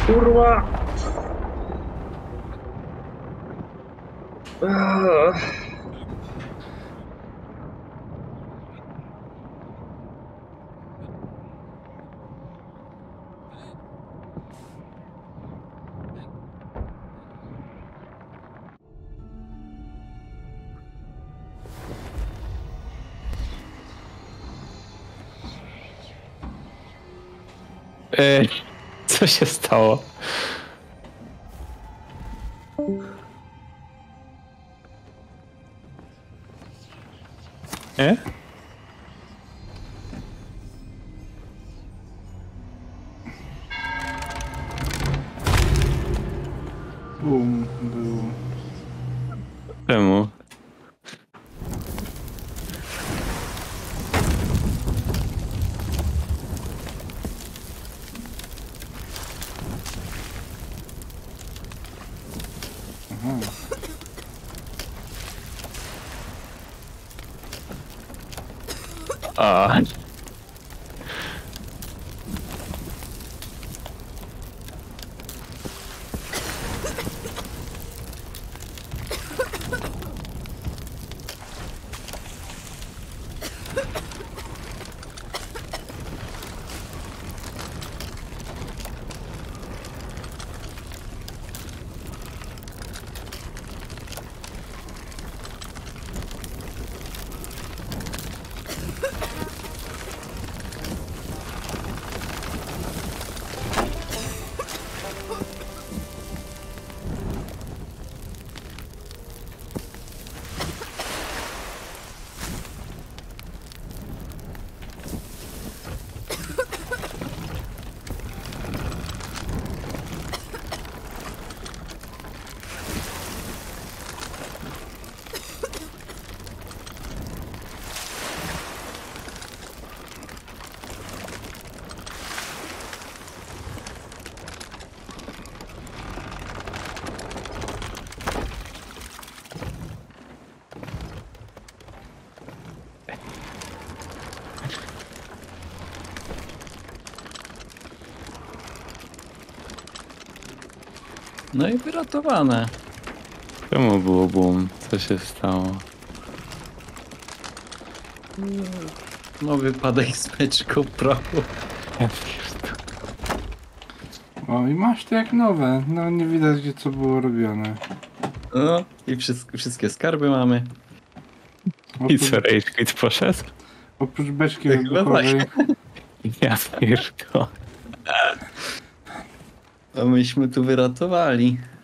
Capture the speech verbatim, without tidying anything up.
Kurwa! Ugh. Ej, co się stało? Nie? Bum, był. Czemu? Aha. A. No i wyratowane. Czemu było boom? Co się stało? No wypadek z beczką prochu. Ja pierdolę. O, i masz to jak nowe. No, nie widać, gdzie co było robione. No i wszystkie, wszystkie skarby mamy. I Oprócz, co, Rage Quit poszedł? oprócz beczki Tak, wybuchowej. Ja pierdolę. A myśmy tu wyratowali.